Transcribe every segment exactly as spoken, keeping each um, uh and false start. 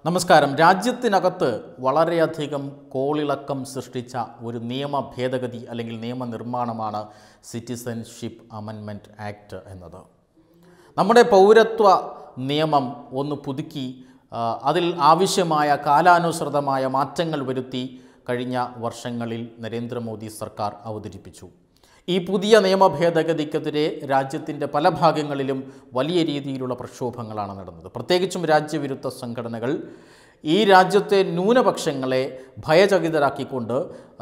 നമസ്കാരം. രാജ്യത്തിനകത്ത് വളരെയധികം കോളിളക്കം സൃഷ്ടിച്ച ഒരു നിയമ ഭേദഗതി അല്ലെങ്കിൽ നിയമനിർമ്മാണമാണ് സിറ്റിസൺഷിപ്പ് അമെൻമെൻറ്റ് ആക്ട് എന്നത്. നമ്മുടെ പൗരത്വ നിയമം ഒന്ന് പുതുക്കി അതിൽ ആവശ്യമായ കാലാനുസൃതമായ മാറ്റങ്ങൾ വരുത്തി കഴിഞ്ഞ വർഷങ്ങളിൽ നരേന്ദ്രമോദി സർക്കാർ അവതരിപ്പിച്ചു. ഈ പുതിയ നിയമ ഭേദഗതിക്കെതിരെ രാജ്യത്തിൻ്റെ പല ഭാഗങ്ങളിലും വലിയ രീതിയിലുള്ള പ്രക്ഷോഭങ്ങളാണ് നടന്നത്. പ്രത്യേകിച്ചും രാജ്യവിരുദ്ധ സംഘടനകൾ ഈ രാജ്യത്തെ ന്യൂനപക്ഷങ്ങളെ ഭയചകിതരാക്കിക്കൊണ്ട്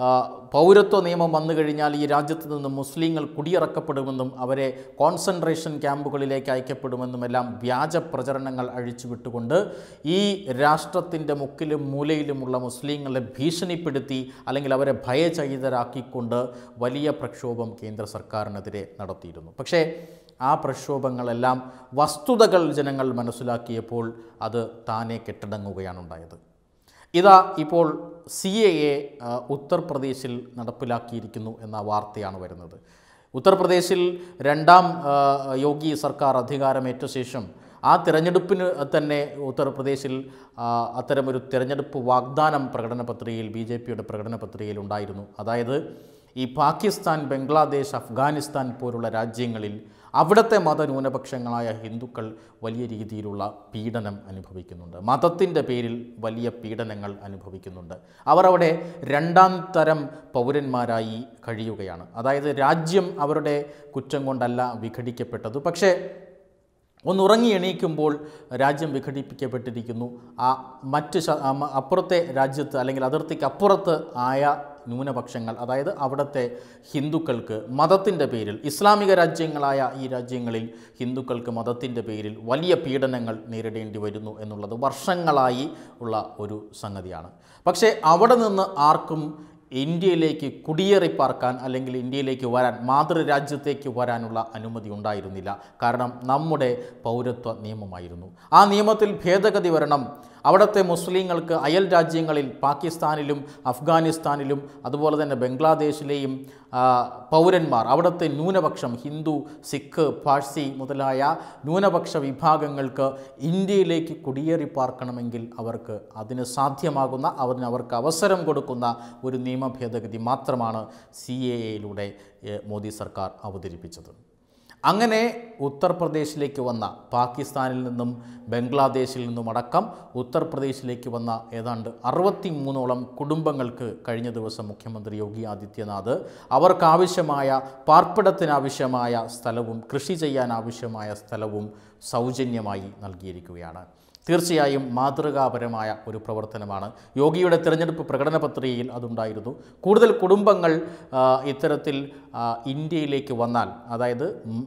പൗരത്വ നിയമം വന്നു കഴിഞ്ഞാൽ ഈ രാജ്യത്ത് നിന്ന് മുസ്ലിങ്ങൾ കുടിയിറക്കപ്പെടുമെന്നും അവരെ കോൺസെൻട്രേഷൻ ക്യാമ്പുകളിലേക്ക് അയക്കപ്പെടുമെന്നുമെല്ലാം വ്യാജ പ്രചരണങ്ങൾ അഴിച്ചുവിട്ടുകൊണ്ട് ഈ രാഷ്ട്രത്തിൻ്റെ മുക്കിലും മൂലയിലുമുള്ള മുസ്ലിങ്ങളെ ഭീഷണിപ്പെടുത്തി അല്ലെങ്കിൽ അവരെ ഭയചകിതരാക്കിക്കൊണ്ട് വലിയ പ്രക്ഷോഭം കേന്ദ്ര സർക്കാരിനെതിരെ നടത്തിയിരുന്നു. പക്ഷേ ആ പ്രക്ഷോഭങ്ങളെല്ലാം വസ്തുതകൾ ജനങ്ങൾ മനസ്സിലാക്കിയപ്പോൾ അത് താനെ കെട്ടടങ്ങുകയാണ് ഉണ്ടായത്. ഇതാ ഇപ്പോൾ സി എ എ ഉത്തർപ്രദേശിൽ നടപ്പിലാക്കിയിരിക്കുന്നു എന്ന വാർത്തയാണ് വരുന്നത്. ഉത്തർപ്രദേശിൽ രണ്ടാം യോഗി സർക്കാർ അധികാരമേറ്റ ശേഷം ആ തിരഞ്ഞെടുപ്പിന് തന്നെ ഉത്തർപ്രദേശിൽ അത്തരമൊരു തിരഞ്ഞെടുപ്പ് വാഗ്ദാനം പ്രകടന പത്രികയിൽ ബി ജെ പിയുടെ പ്രകടന പത്രികയിൽ ഉണ്ടായിരുന്നു. അതായത് ഈ പാകിസ്ഥാൻ, ബംഗ്ലാദേശ്, അഫ്ഗാനിസ്ഥാൻ പോലുള്ള രാജ്യങ്ങളിൽ അവിടുത്തെ മതന്യൂനപക്ഷങ്ങളായ ഹിന്ദുക്കൾ വലിയ രീതിയിലുള്ള പീഡനം അനുഭവിക്കുന്നുണ്ട്. മതത്തിൻ്റെ പേരിൽ വലിയ പീഡനങ്ങൾ അനുഭവിക്കുന്നുണ്ട്. അവർ അവിടെ രണ്ടാം തരം പൗരന്മാരായി കഴിയുകയാണ്. അതായത് രാജ്യം അവരുടെ കുറ്റം കൊണ്ടല്ല വിഘടിക്കപ്പെട്ടത്, പക്ഷേ ഒന്നുറങ്ങി എണീക്കുമ്പോൾ രാജ്യം വിഘടിപ്പിക്കപ്പെട്ടിരിക്കുന്നു. ആ മറ്റ് അപ്പുറത്തെ രാജ്യത്ത് അല്ലെങ്കിൽ അതിർത്തിക്ക് അപ്പുറത്ത് ആയ ന്യൂനപക്ഷങ്ങൾ, അതായത് അവിടുത്തെ ഹിന്ദുക്കൾക്ക് മതത്തിൻ്റെ പേരിൽ, ഇസ്ലാമിക രാജ്യങ്ങളായ ഈ രാജ്യങ്ങളിൽ ഹിന്ദുക്കൾക്ക് മതത്തിൻ്റെ പേരിൽ വലിയ പീഡനങ്ങൾ നേരിടേണ്ടി വരുന്നു എന്നുള്ളത് വർഷങ്ങളായി ഉള്ള ഒരു സംഗതിയാണ്. പക്ഷേ അവിടെ നിന്ന് ആർക്കും ഇന്ത്യയിലേക്ക് കുടിയേറിപ്പാർക്കാൻ അല്ലെങ്കിൽ ഇന്ത്യയിലേക്ക് വരാൻ, മാതൃരാജ്യത്തേക്ക് വരാനുള്ള അനുമതി ഉണ്ടായിരുന്നില്ല. കാരണം നമ്മുടെ പൗരത്വ നിയമമായിരുന്നു. ആ നിയമത്തിൽ ഭേദഗതി വരണം. അവിടുത്തെ മുസ്ലിങ്ങൾക്ക് അയൽ രാജ്യങ്ങളിൽ പാകിസ്ഥാനിലും അഫ്ഗാനിസ്ഥാനിലും അതുപോലെ തന്നെ ബംഗ്ലാദേശിലെയും പൗരന്മാർ, അവിടുത്തെ ന്യൂനപക്ഷം ഹിന്ദു, സിഖ്, പാഴ്സി മുതലായ ന്യൂനപക്ഷ വിഭാഗങ്ങൾക്ക് ഇന്ത്യയിലേക്ക് കുടിയേറി പാർക്കണമെങ്കിൽ അവർക്ക് അതിന് സാധ്യമാകുന്ന, അതിന് അവർക്ക് അവസരം കൊടുക്കുന്ന ഒരു നിയമ ഭേദഗതി മാത്രമാണ് സി എ എയിലൂടെ മോദി സർക്കാർ അവതരിപ്പിച്ചത്. അങ്ങനെ ഉത്തർപ്രദേശിലേക്ക് വന്ന, പാകിസ്ഥാനിൽ നിന്നും ബംഗ്ലാദേശിൽ നിന്നും അടക്കം ഉത്തർപ്രദേശിലേക്ക് വന്ന ഏതാണ്ട് അറുപത്തി മൂന്നോളം കുടുംബങ്ങൾക്ക് കഴിഞ്ഞ ദിവസം മുഖ്യമന്ത്രി യോഗി ആദിത്യനാഥ് അവർക്കാവശ്യമായ പാർപ്പിടത്തിനാവശ്യമായ സ്ഥലവും കൃഷി ചെയ്യാൻ ആവശ്യമായ സ്ഥലവും സൗജന്യമായി നൽകിയിരിക്കുകയാണ്. തീർച്ചയായും മാതൃകാപരമായ ഒരു പ്രവർത്തനമാണ്. യോഗിയുടെ തിരഞ്ഞെടുപ്പ് പ്രകടന പത്രികയിൽ അതുണ്ടായിരുന്നു. കൂടുതൽ കുടുംബങ്ങൾ ഇത്തരത്തിൽ ഇന്ത്യയിലേക്ക് വന്നാൽ, അതായത്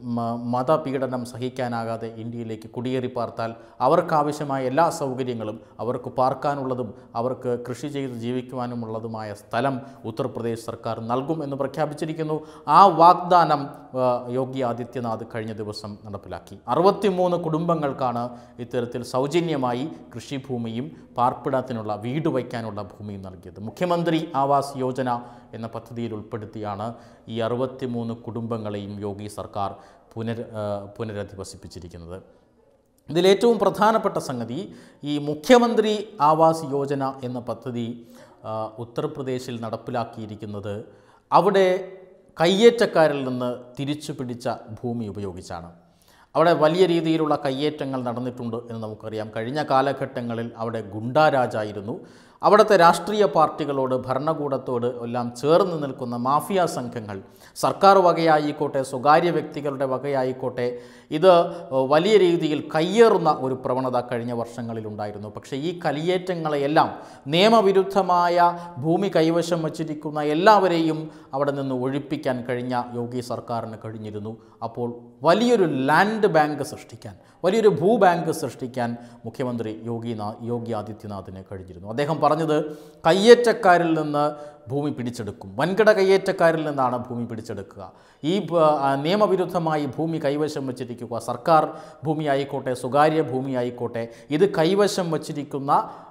മതപീഡനം സഹിക്കാനാകാതെ ഇന്ത്യയിലേക്ക് കുടിയേറി പാർത്താൽ അവർക്കാവശ്യമായ എല്ലാ സൗകര്യങ്ങളും, അവർക്ക് പാർക്കാനുള്ളതും അവർക്ക് കൃഷി ചെയ്ത് ജീവിക്കുവാനുമുള്ളതുമായ സ്ഥലം ഉത്തർപ്രദേശ് സർക്കാർ നൽകും എന്ന് പ്രഖ്യാപിച്ചിരിക്കുന്നു. ആ വാഗ്ദാനം യോഗി ആദിത്യനാഥ് കഴിഞ്ഞ ദിവസം നടപ്പിലാക്കി. അറുപത്തിമൂന്ന് കുടുംബങ്ങൾക്കാണ് ഇത്തരത്തിൽ സൗജന്യമായി കൃഷിഭൂമിയും പാർപ്പിടത്തിനുള്ള വീട് വയ്ക്കാനുള്ള ഭൂമിയും നൽകിയത്. മുഖ്യമന്ത്രി ആവാസ് യോജന എന്ന പദ്ധതിയിൽ ഉൾപ്പെടുത്തിയാണ് ഈ അറുപത്തിമൂന്ന് കുടുംബങ്ങളെയും യോഗി സർക്കാർ പുനർ പുനരധിവസിപ്പിച്ചിരിക്കുന്നത്. ഇതിലേറ്റവും പ്രധാനപ്പെട്ട സംഗതി, ഈ മുഖ്യമന്ത്രി ആവാസ് യോജന എന്ന പദ്ധതി ഉത്തർപ്രദേശിൽ നടപ്പിലാക്കിയിരിക്കുന്നത് അവിടെ കയ്യേറ്റക്കാരിൽ നിന്ന് തിരിച്ചു പിടിച്ച ഭൂമി ഉപയോഗിച്ചാണ്. അവിടെ വലിയ രീതിയിലുള്ള കയ്യേറ്റങ്ങൾ നടന്നിട്ടുണ്ട് എന്ന് നമുക്കറിയാം. കഴിഞ്ഞ കാലഘട്ടങ്ങളിൽ അവിടെ ഗുണ്ടാരാജായിരുന്നു. അവിടുത്തെ രാഷ്ട്രീയ പാർട്ടികളോട്, ഭരണകൂടത്തോട് എല്ലാം ചേർന്ന് നിൽക്കുന്ന മാഫിയ സംഘങ്ങൾ, സർക്കാർ വകയായിക്കോട്ടെ സ്വകാര്യ വ്യക്തികളുടെ വകയായിക്കോട്ടെ, ഇത് വലിയ രീതിയിൽ കയ്യേറുന്ന ഒരു പ്രവണത കഴിഞ്ഞ വർഷങ്ങളിലുണ്ടായിരുന്നു. പക്ഷേ ഈ കയ്യേറ്റങ്ങളെയെല്ലാം നിയമവിരുദ്ധമായ ഭൂമി കൈവശം വച്ചിരിക്കുന്ന എല്ലാവരെയും അവിടെ നിന്ന് ഒഴിപ്പിക്കാൻ കഴിഞ്ഞ യോഗി സർക്കാരിന് കഴിഞ്ഞിരുന്നു. അപ്പോൾ വലിയൊരു ലാൻഡ് ബാങ്ക് സൃഷ്ടിക്കാൻ, വലിയൊരു ഭൂബാങ്ക് സൃഷ്ടിക്കാൻ മുഖ്യമന്ത്രി യോഗി യോഗി ആദിത്യനാഥിന് കഴിഞ്ഞിരുന്നു. അദ്ദേഹം പറഞ്ഞത് കയ്യേറ്റക്കാരിൽ നിന്ന് ഭൂമി പിടിച്ചെടുക്കും, വൻകിട കയ്യേറ്റക്കാരിൽ നിന്നാണ് ഭൂമി പിടിച്ചെടുക്കുക. ഈ നിയമവിരുദ്ധമായി ഭൂമി കൈവശം വച്ചിരിക്കുക, സർക്കാർ ഭൂമി ആയിക്കോട്ടെ സ്വകാര്യ ഭൂമി ആയിക്കോട്ടെ, ഇത് കൈവശം വച്ചിരിക്കുന്ന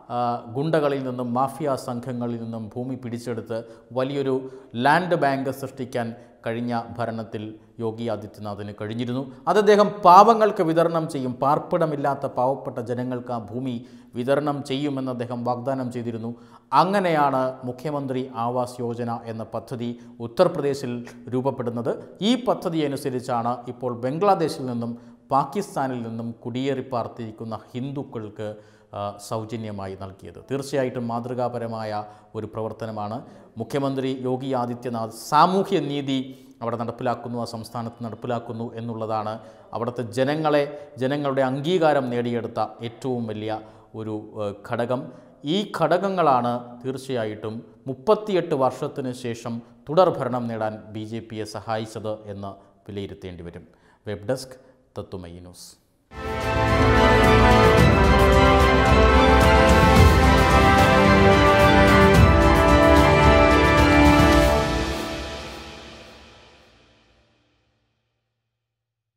ഗുണ്ടകളിൽ നിന്നും മാഫിയ സംഘങ്ങളിൽ നിന്നും ഭൂമി പിടിച്ചെടുത്ത് വലിയൊരു ലാൻഡ് ബാങ്ക് സൃഷ്ടിക്കാൻ കഴിഞ്ഞ ഭരണത്തിൽ യോഗി ആദിത്യനാഥിന് കഴിഞ്ഞിരുന്നു. അത് അദ്ദേഹം പാവങ്ങൾക്ക് വിതരണം ചെയ്യും, പാർപ്പിടമില്ലാത്ത പാവപ്പെട്ട ജനങ്ങൾക്ക് ആ ഭൂമി വിതരണം ചെയ്യുമെന്ന് അദ്ദേഹം വാഗ്ദാനം ചെയ്തിരുന്നു. അങ്ങനെയാണ് മുഖ്യമന്ത്രി ആവാസ് യോജന എന്ന പദ്ധതി ഉത്തർപ്രദേശിൽ രൂപപ്പെടുന്നത്. ഈ പദ്ധതി അനുസരിച്ചാണ് ഇപ്പോൾ ബംഗ്ലാദേശിൽ നിന്നും പാകിസ്ഥാനിൽ നിന്നും കുടിയേറി പാർത്തിരിക്കുന്ന ഹിന്ദുക്കൾക്ക് സൗജന്യമായി നൽകിയത്. തീർച്ചയായിട്ടും മാതൃകാപരമായ ഒരു പ്രവർത്തനമാണ്. മുഖ്യമന്ത്രി യോഗി ആദിത്യനാഥ് സാമൂഹ്യ നീതി അവിടെ നടപ്പിലാക്കുന്നു, ആ സംസ്ഥാനത്ത് നടപ്പിലാക്കുന്നു എന്നുള്ളതാണ് അവിടുത്തെ ജനങ്ങളെ ജനങ്ങളുടെ അംഗീകാരം നേടിയെടുത്ത ഏറ്റവും വലിയ ഒരു ഘടകം. ഈ ഘടകങ്ങളാണ് തീർച്ചയായിട്ടും മുപ്പത്തിയെട്ട് വർഷത്തിന് ശേഷം തുടർഭരണം നേടാൻ ബി ജെ പിയെ സഹായിച്ചത് എന്ന് വിലയിരുത്തേണ്ടി വരും. Web desk Tatwamayi news.